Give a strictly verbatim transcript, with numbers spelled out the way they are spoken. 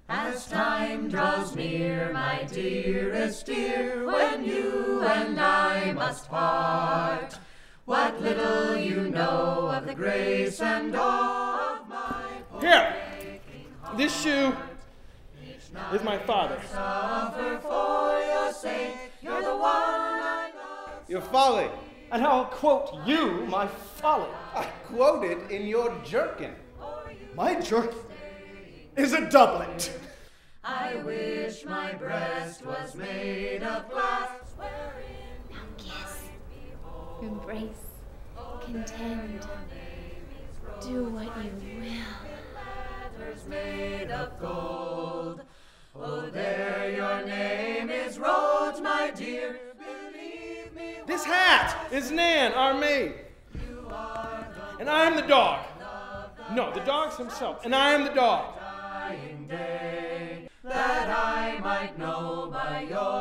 As time draws near, my dearest dear, when you and I must part, what little you know of the grace and awe of my Here, this shoe is my father's. Suffer for your sake, you're the one I love. Your folly. And I'll quote you my folly. I quoted in your jerkin. My jerkin is a doublet. I wish my breast was made of glass. Now kiss, embrace, contend, do what you will. Letters made of gold. Oh, there your name is wrote, my dear. Believe me. This hat is Nan, our maid. And I am the dog. No, the dog's himself. And I am the dog. Dying day, that I might know by your